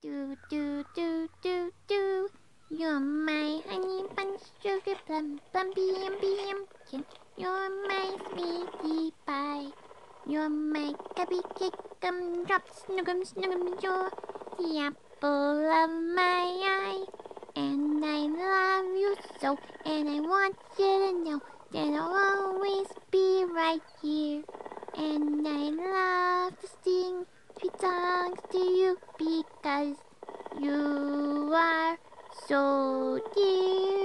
Do do do do do. You're my honey bun, sugar plum, plumpy and pumpkin. You're my sweetie pie. You're my cupcake, gumdrops, snuggum, snuggum. You're the apple of my eye. And I love you so, and I want you to know that I'll always be right here. And I love to sing sweet songs to you because you are so dear.